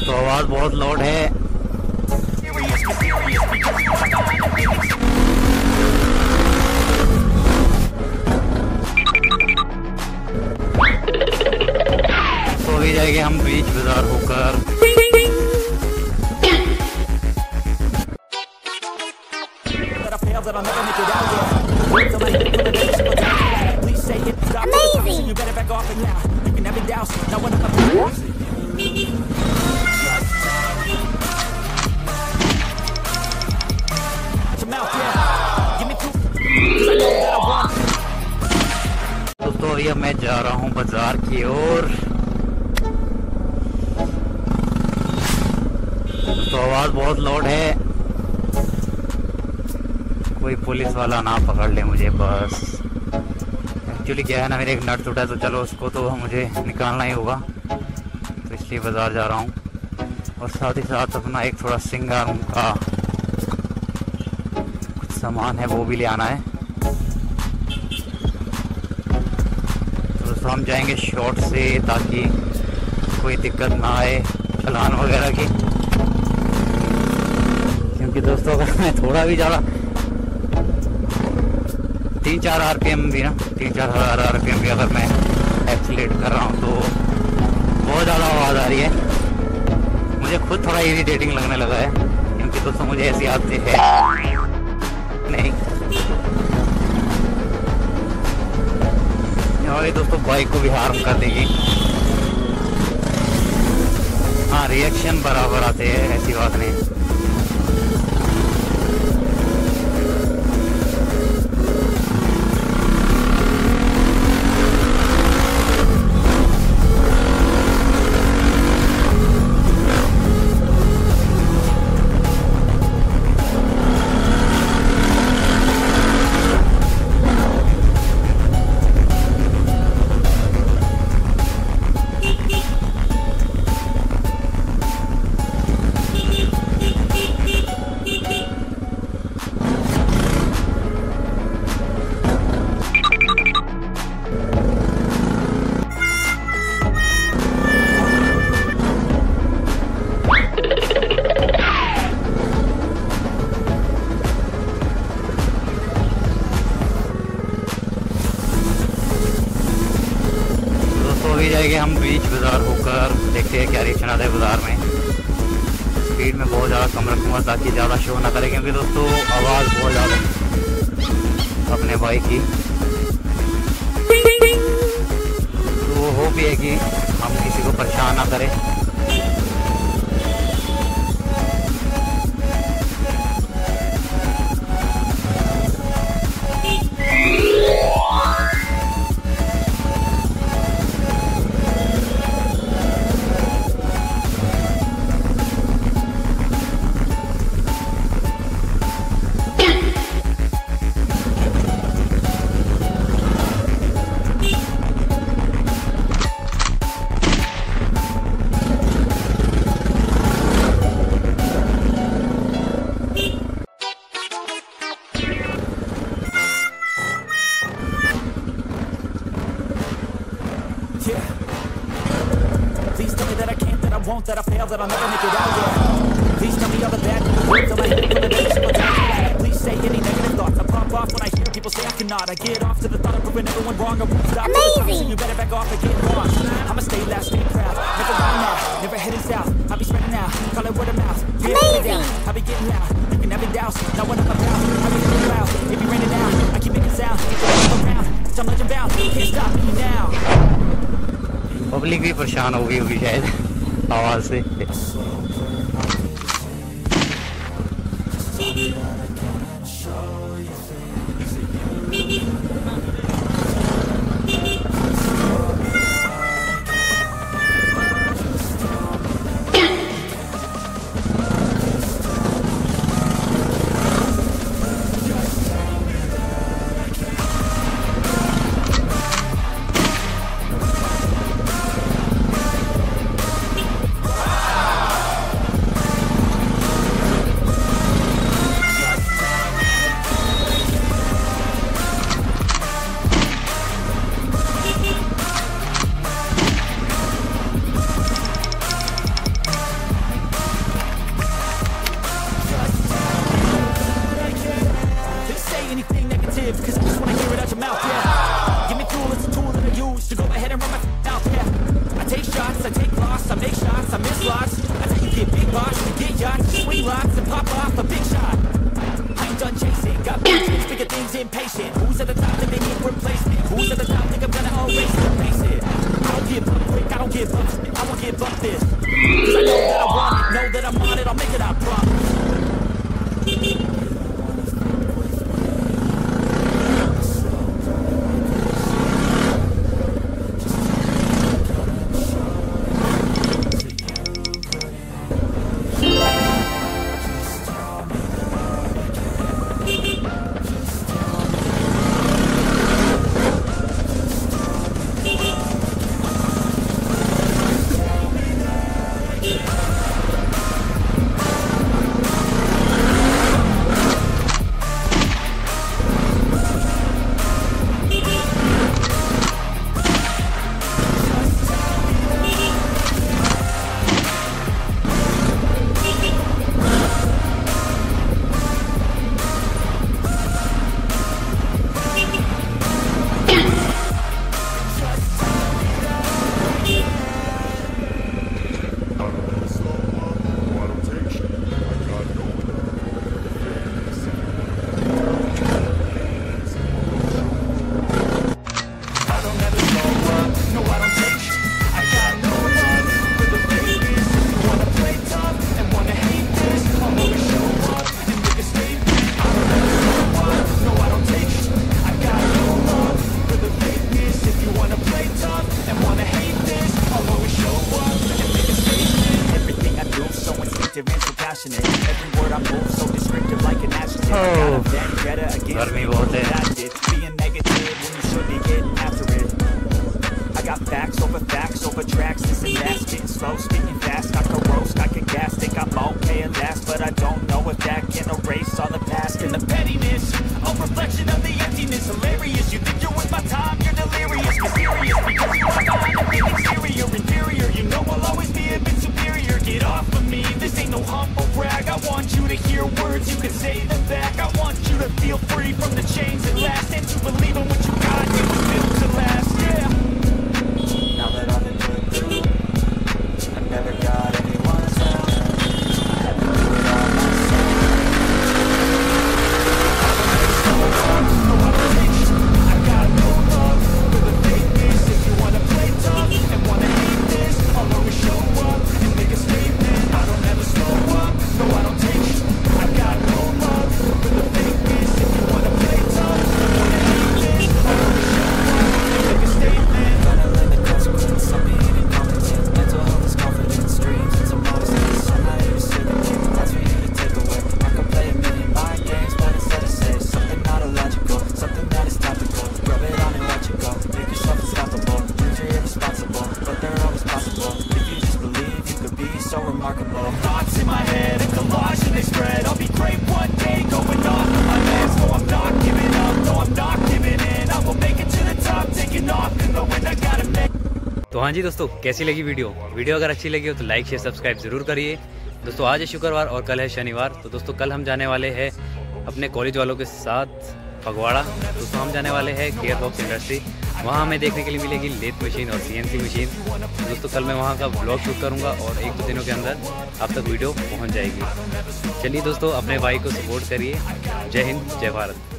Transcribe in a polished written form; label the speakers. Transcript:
Speaker 1: तो आवाज बहुत लाउड है। तो अभी जाएंगे हम बीच बाजार होकर। दोस्तों अभी मैं जा रहा हूँ बाजार की ओर। तो आवाज बहुत लाउड है, कोई पुलिस वाला ना पकड़ ले मुझे बस। एक्चुअली क्या है ना, मेरे एक नट टूटा है तो चलो उसको तो मुझे निकालना ही होगा, तो इसलिए बाजार जा रहा हूँ। और साथ ही साथ अपना एक थोड़ा सिंगार का कुछ सामान है वो भी ले आना है। तो दोस्तों हम जाएंगे शॉर्ट से ताकि कोई दिक्कत ना आए चालान वगैरह की, क्योंकि दोस्तों अगर मैं थोड़ा भी ज़्यादा 3-4 RPM भी ना 3-4 RPM भी अगर मैं एक्सीलेट कर रहा हूँ तो बहुत ज़्यादा आवाज़ आ रही है। मुझे खुद थोड़ा इरिटेटिंग लगने लगा है, क्योंकि दोस्तों मुझे ऐसी आदतें है नहीं। और ये दोस्तों बाइक को भी हार्म कर देगी। हाँ, रिएक्शन बराबर आते हैं, ऐसी बात नहीं। जाएंगे हम बीच बाजार होकर, देखते हैं क्या रिएक्शन आता है बाजार में। स्पीड में बहुत ज़्यादा कम रखूँगा ताकि ज़्यादा शो ना करे, क्योंकि दोस्तों आवाज़ बहुत ज़्यादा अपने बाइक की। तो वो हो भी है कि हम किसी को परेशान ना करें।
Speaker 2: That I failed, that I'll never make it out, yeah. Please tell me all the bad words on my head from the day single time. Please say any negative thoughts. I pop off when I hear people say I cannot. I get off to the thought of proving everyone wrong. I won't stop. So you better back off and get lost. I'ma stay loud, stay proud. Never run out, never heading south. I'll be spreading out, call it word of mouth. Yeah, put it down, I'll be getting loud. You can never doubt, not what I'm about. I'll be getting loud, it be raining down. I keep making sound, keep going around. I'm legend bound, can't stop me now.
Speaker 1: Public भी परेशान हो गई होगी शायद आवाज से।
Speaker 2: I miss lots. That's how you get big boss, you get yachts, swing lots, and pop off a big shot. I ain't done chasing, got bigger things impatient. Who's at the top that they need replacement? Who's at the top think I'm gonna erase it, face it? I don't give up quick, I don't give up, I won't give up this. Cause I know that I want it, know that I'm on it, I'll make it, I promise. Every word I move so descriptive like an adjective. I got a vendetta against people that I did. Being negative when you should be getting after it. I got facts over tracks, this and that. Spitting slow, speaking fast. I can roast, I can gas. Think I'm okay at last, but I don't know if that can erase all the past and the pettiness. A reflection of the emptiness. Hilarious, you think you're worth my time, you're delirious. Mysterious, because you are behind a big exterior. Inferior, you know I'll always be a bit superior. Get off of me, this ain't no humble brag. I want you to hear words, you can say them back. I want you to feel free from the chains at last, and to believe in what you got, it was built to last, yeah. Now that I've been put through, I never got anyone's help. I had to do it all myself. I got no love for the fakeness. If you wanna play tough and wanna hate this, I'll always show up and make a statement. I don't ever slow up, no I don't take sh**. I got no love for the fakeness. If you wanna play tough and wanna hate this, I'll always show up and make a statement. Gotta learn the consequence of being incompetent. Mental health is confidence, dreams and some modesty. I'm not here to say the things that's for you to take away. I can play a million mind games, but instead I say something not illogical, something that is topical. Rub it on and watch it go. Make yourself unstoppable. Dreams are irresponsible, but they're always possible. If you just believe, you could be so remarkable. Thoughts in my head, a collage and they spread. I'll be great one day, going off of my meds. No, I'm not giving up, no, I'm not giving in. I will make it to the top, taking off in the wind. I gotta make.
Speaker 1: तो हाँ जी दोस्तों, कैसी लगी video अगर अच्छी लगी हो तो लाइक शेयर सब्सक्राइब जरूर करिए दोस्तों। आज है शुक्रवार और कल है शनिवार, तो दोस्तों कल हम जाने वाले हैं अपने कॉलेज वालों के साथ फगवाड़ा। दोस्तों हम जाने वाले हैं गियर बॉक्स इंडस्ट्री, वहाँ हमें देखने के लिए मिलेगी लेथ मशीन और CNC मशीन। दोस्तों कल मैं वहाँ का ब्लॉग शूट करूँगा और 1-2 दिनों के अंदर आप तक वीडियो पहुँच जाएगी। चलिए दोस्तों, अपने भाई को सपोर्ट करिए। जय हिंद, जय भारत।